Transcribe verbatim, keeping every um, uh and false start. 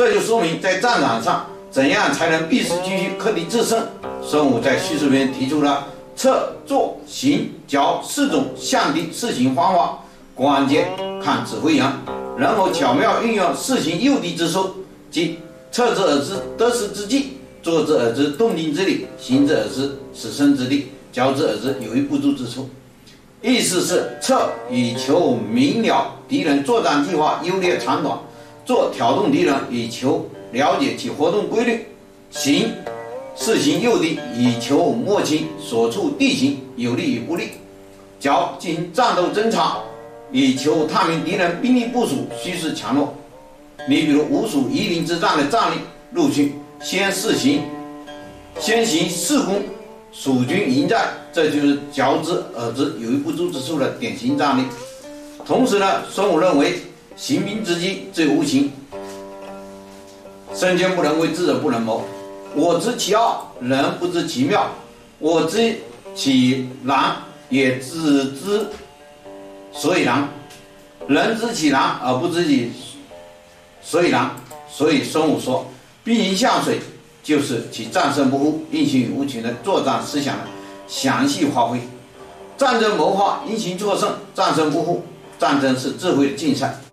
这就说明在战场上怎样才能必死继续克敌制胜。孙武在叙述篇提出了策、坐、行、教四种象敌事行方法，关键看指挥员能否巧妙运用事行诱敌之术，即策之而知得失之计，坐之而知动静之理，行之而知死生之地，教之而知有余不足之处。意思是策以求明了敌人作战计划优劣长短，坐挑动敌人以求了解其活动规律，行事行诱敌以求摸清所处地形有利与不利，教进行战斗侦察以求探明敌人兵力部署虚实强弱。你比如吴蜀夷陵之战的战例，陆逊先事行先行事攻，蜀军迎战，这就是教之而知有余不足之处的典型战例。同时呢，孙武认为行兵之机最无形，身兼不能为，智者不能谋。我知其奥，人不知其妙；我知其然，也只知所以然。人知其然而不知其所以然。所以孙武说，兵行象水就是其战胜不忽、应行与无情的作战思想的详细发挥。战争谋划应行作胜，战胜不忽。战争是智慧的竞赛。